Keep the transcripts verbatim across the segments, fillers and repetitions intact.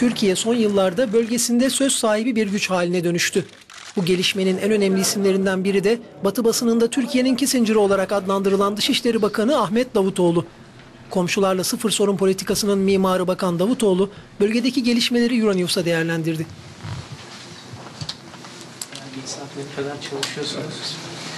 Türkiye son yıllarda bölgesinde söz sahibi bir güç haline dönüştü. Bu gelişmenin en önemli isimlerinden biri de Batı basınında Türkiye'nin Kissinger'ı olarak adlandırılan Dışişleri Bakanı Ahmet Davutoğlu. Komşularla sıfır sorun politikasının mimarı Bakan Davutoğlu, bölgedeki gelişmeleri Euronews'a değerlendirdi. Ne kadar çalışıyorsunuz?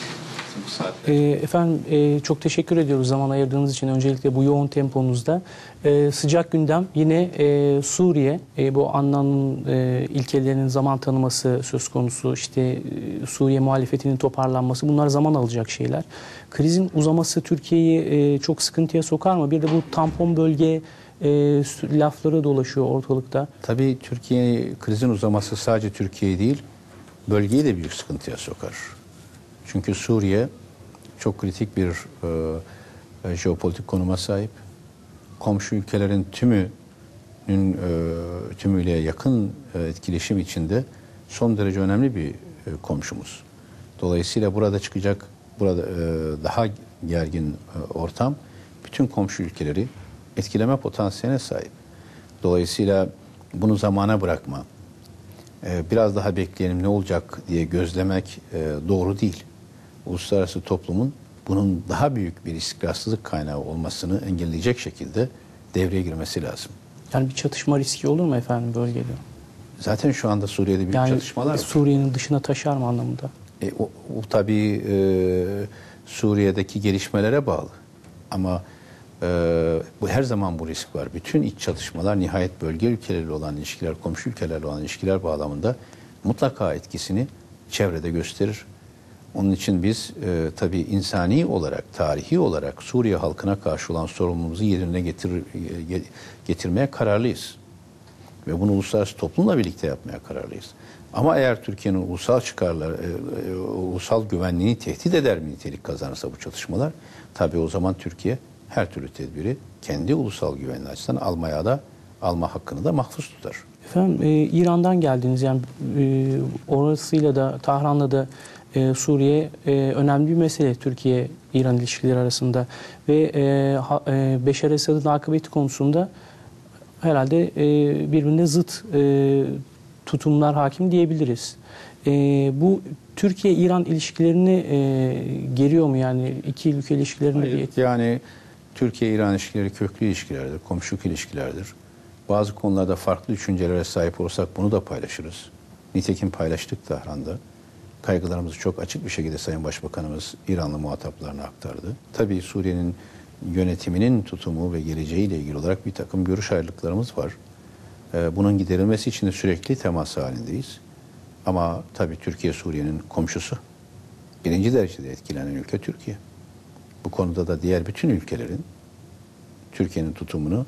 E, efendim e, çok teşekkür ediyoruz zaman ayırdığınız için. Öncelikle bu yoğun temponuzda. E, sıcak gündem yine e, Suriye. E, bu Annan'ın e, ilkelerinin zaman tanıması söz konusu. İşte e, Suriye muhalefetinin toparlanması. Bunlar zaman alacak şeyler. Krizin uzaması Türkiye'yi e, çok sıkıntıya sokar mı? Bir de bu tampon bölge e, lafları dolaşıyor ortalıkta. Tabii Türkiye krizin uzaması sadece Türkiye'yi değil, bölgeyi de büyük sıkıntıya sokar. Çünkü Suriye çok kritik bir e, jeopolitik konuma sahip. Komşu ülkelerin tümünün e, tümüyle yakın e, etkileşim içinde son derece önemli bir e, komşumuz. Dolayısıyla burada çıkacak burada e, daha gergin e, ortam bütün komşu ülkeleri etkileme potansiyeline sahip. Dolayısıyla bunu zamana bırakma, e, biraz daha bekleyelim ne olacak diye gözlemek e, doğru değil. Uluslararası toplumun bunun daha büyük bir istikrarsızlık kaynağı olmasını engelleyecek şekilde devreye girmesi lazım. Yani bir çatışma riski olur mu efendim bölgede? Zaten şu anda Suriye'de büyük yani çatışmalar var. Suriye'nin dışına taşar mı anlamında? E, o, o tabii e, Suriye'deki gelişmelere bağlı. Ama e, bu her zaman bu risk var. Bütün iç çatışmalar nihayet bölge ülkeleriyle olan ilişkiler, komşu ülkelerle olan ilişkiler bağlamında mutlaka etkisini çevrede gösterir. Onun için biz e, tabii insani olarak, tarihi olarak Suriye halkına karşı olan sorumluluğumuzu yerine getir, e, getirmeye kararlıyız. Ve bunu uluslararası toplumla birlikte yapmaya kararlıyız. Ama eğer Türkiye'nin ulusal çıkarları, e, e, ulusal güvenliğini tehdit eder mi nitelik kazanırsa bu çatışmalar, tabii o zaman Türkiye her türlü tedbiri kendi ulusal güvenliği açısından almaya da, alma hakkını da mahfuz tutar. Efendim e, İran'dan geldiniz, yani e, orasıyla da Tahran'la da e, Suriye e, önemli bir mesele Türkiye-İran ilişkileri arasında ve e, ha, e, Beşar Esad'ın akıbeti konusunda herhalde e, birbirine zıt e, tutumlar hakim diyebiliriz. E, bu Türkiye-İran ilişkilerini e, geriyor mu, yani iki ülke ilişkilerinde? Hayır, bir... Yani Türkiye-İran ilişkileri köklü ilişkilerdir, komşuluk ilişkilerdir. Bazı konularda farklı düşüncelere sahip olursak bunu da paylaşırız. Nitekim paylaştık Tahran'da. Kaygılarımızı çok açık bir şekilde Sayın Başbakanımız İranlı muhataplarına aktardı. Tabii Suriye'nin yönetiminin tutumu ve geleceğiyle ilgili olarak bir takım görüş ayrılıklarımız var. Bunun giderilmesi için de sürekli temas halindeyiz. Ama tabii Türkiye Suriye'nin komşusu. Birinci derecede etkilenen ülke Türkiye. Bu konuda da diğer bütün ülkelerin Türkiye'nin tutumunu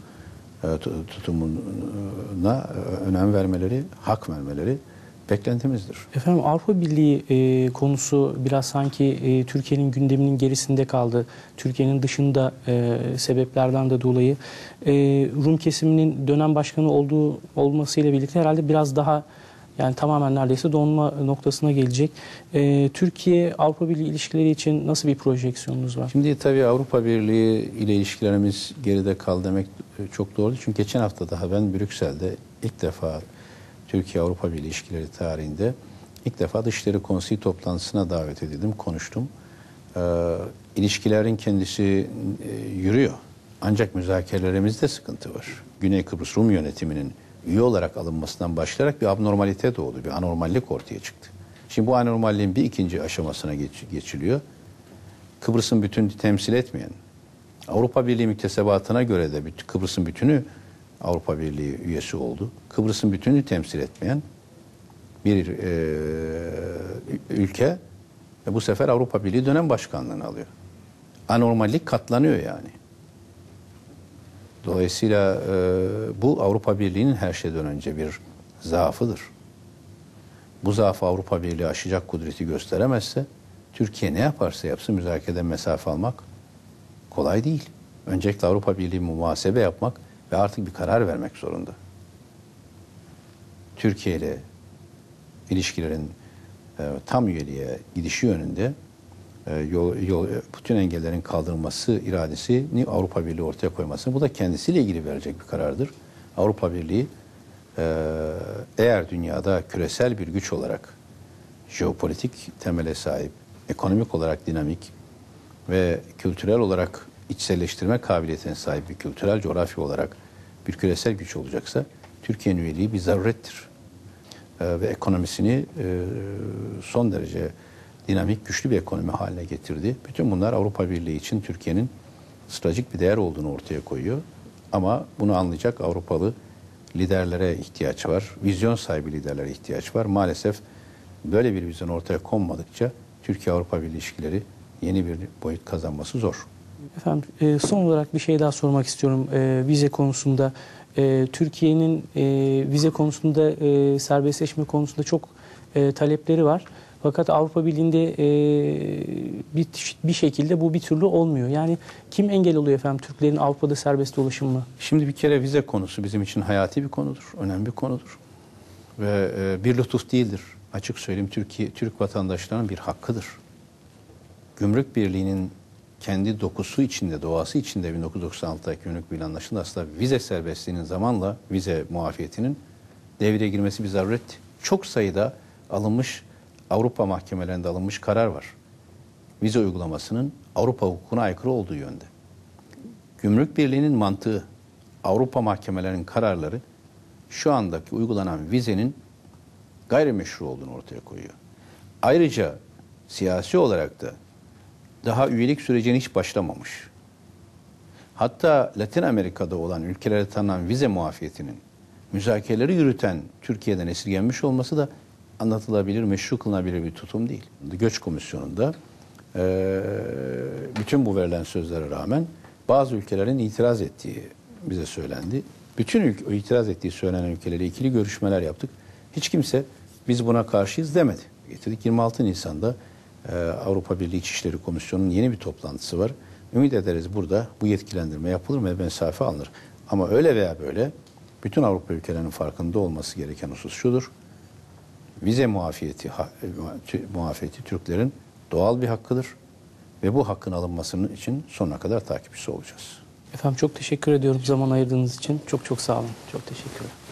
tutumuna önem vermeleri, hak vermeleri beklentimizdir. Efendim Avrupa Birliği e, konusu biraz sanki e, Türkiye'nin gündeminin gerisinde kaldı. Türkiye'nin dışında e, sebeplerden de dolayı e, Rum kesiminin dönem başkanı olduğu olmasıyla birlikte herhalde biraz daha, yani tamamen neredeyse donma noktasına gelecek. E, Türkiye Avrupa Birliği ilişkileri için nasıl bir projeksiyonunuz var? Şimdi tabii Avrupa Birliği ile ilişkilerimiz geride kaldı demek çok doğru. Çünkü geçen hafta daha ben Brüksel'de ilk defa Türkiye-Avrupa Birliği ilişkileri tarihinde ilk defa Dışişleri Konseyi toplantısına davet edildim, konuştum. Ee, ilişkilerin kendisi e, yürüyor. Ancak müzakerelerimizde sıkıntı var. Güney Kıbrıs Rum yönetiminin üye olarak alınmasından başlayarak bir abnormalite doğdu, bir anormallik ortaya çıktı. Şimdi bu anormalliğin bir ikinci aşamasına geç, geçiliyor. Kıbrıs'ın bütününü temsil etmeyen, Avrupa Birliği müktesebatına göre de Kıbrıs'ın bütünü Avrupa Birliği üyesi oldu. Kıbrıs'ın bütününü temsil etmeyen bir e, ülke ve bu sefer Avrupa Birliği dönem başkanlığını alıyor. Anormallik katlanıyor yani. Dolayısıyla e, bu Avrupa Birliği'nin her şeyden önce bir zaafıdır. Bu zaafı Avrupa Birliği aşacak kudreti gösteremezse Türkiye ne yaparsa yapsın müzakereden mesafe almak kolay değil. Öncelikle Avrupa Birliği muhasebe yapmak ve artık bir karar vermek zorunda. Türkiye ile ilişkilerin e, tam üyeliğe gidişi yönünde e, yol, yol, bütün engellerin kaldırılması iradesini Avrupa Birliği ortaya koyması. Bu da kendisiyle ilgili verecek bir karardır. Avrupa Birliği Ee, eğer dünyada küresel bir güç olarak jeopolitik temele sahip, ekonomik olarak dinamik ve kültürel olarak içselleştirme kabiliyetine sahip bir kültürel coğrafya olarak bir küresel güç olacaksa Türkiye'nin üyeliği bir zarurettir. Ee, ve ekonomisini e, son derece dinamik, güçlü bir ekonomi haline getirdi. Bütün bunlar Avrupa Birliği için Türkiye'nin stratejik bir değer olduğunu ortaya koyuyor. Ama bunu anlayacak Avrupalı liderlere ihtiyaç var. Vizyon sahibi liderlere ihtiyaç var. Maalesef böyle bir vizyon ortaya konmadıkça Türkiye-Avrupa Birliği ilişkileri yeni bir boyut kazanması zor. Efendim e, son olarak bir şey daha sormak istiyorum e, vize konusunda. E, Türkiye'nin e, vize konusunda e, serbestleşme konusunda çok e, talepleri var. Fakat Avrupa Birliği'nde e, bir, bir şekilde bu bir türlü olmuyor. Yani kim engel oluyor efendim Türklerin Avrupa'da serbest dolaşımına? Şimdi bir kere vize konusu bizim için hayati bir konudur, önemli bir konudur. Ve e, bir lütuf değildir. Açık söyleyeyim, Türkiye, Türk vatandaşlarının bir hakkıdır. Gümrük Birliği'nin kendi dokusu içinde, doğası içinde bin dokuz yüz doksan altıdaki Gümrük Birliği Anlaşması'nda aslında vize serbestliğinin zamanla vize muafiyetinin devreye girmesi bir zaruret. Çok sayıda alınmış, Avrupa mahkemelerinde alınmış karar var. Vize uygulamasının Avrupa hukukuna aykırı olduğu yönde. Gümrük Birliği'nin mantığı, Avrupa mahkemelerinin kararları şu andaki uygulanan vizenin gayrimeşru olduğunu ortaya koyuyor. Ayrıca siyasi olarak da daha üyelik sürecine hiç başlamamış. Hatta Latin Amerika'da olan ülkelere tanınan vize muafiyetinin müzakereleri yürüten Türkiye'den esirgenmiş olması da anlatılabilir, meşru kılınabilir bir tutum değil. Göç Komisyonu'nda e, bütün bu verilen sözlere rağmen bazı ülkelerin itiraz ettiği bize söylendi. Bütün ülke, itiraz ettiği söylenen ülkeleri ikili görüşmeler yaptık. Hiç kimse biz buna karşıyız demedi. Getirdik. yirmi altı Nisan'da e, Avrupa Birliği İçişleri Komisyonu'nun yeni bir toplantısı var. Ümit ederiz burada bu yetkilendirme yapılır ve mesafe alınır. Ama öyle veya böyle bütün Avrupa ülkelerinin farkında olması gereken husus şudur. Vize muafiyeti, muafiyeti Türklerin doğal bir hakkıdır ve bu hakkın alınmasının için sonuna kadar takipçisi olacağız. Efendim çok teşekkür ediyorum zaman ayırdığınız için. Çok çok sağ olun. Çok teşekkürler.